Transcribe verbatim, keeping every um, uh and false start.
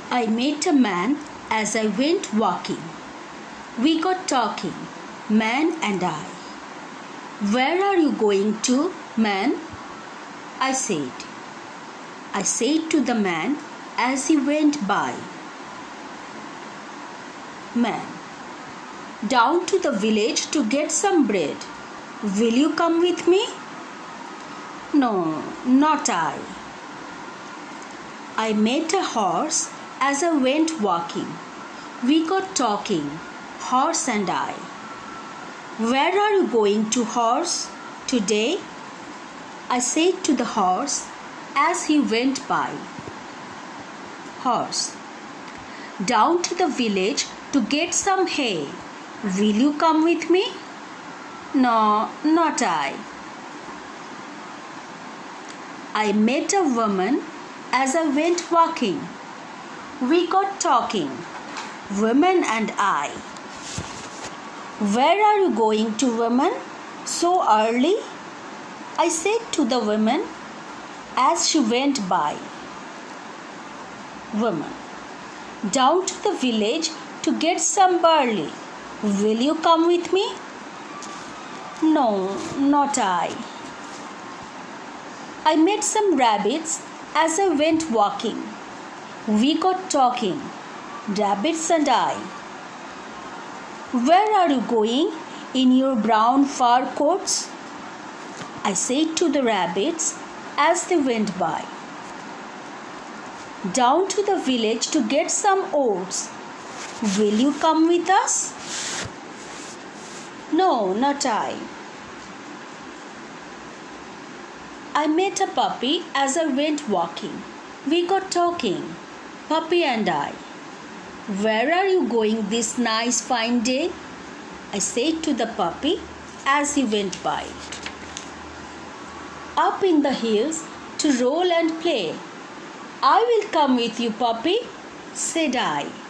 I met a man as I went walking. We got talking, man and I. Where are you going to, man? I said. I said to the man as he went by. Man. Down to the village to get some bread. Will you come with me? No, not I. I met a horse as I went walking. We got talking, horse and I. Where are you going to, horse, today? I said to the horse as he went by. Horse. Down to the village to get some hay. Will you come with me? No, not I. I met a woman as I went walking. We got talking, woman and I. Where are you going to, woman, so early? I said to the woman as she went by. Woman. Down to the village to get some barley. Will you come with me? No, not I. I met some rabbits as I went walking. We got talking, rabbits and I. Where are you going in your brown fur coats? I said to the rabbits as they went by. Down to the village to get some oats. Will you come with us? No, not I. I met a puppy as I went walking. We got talking, puppy and I. Where are you going this nice fine day? I said to the puppy as he went by. Up in the hills to roll and play. I will come with you, puppy, said I.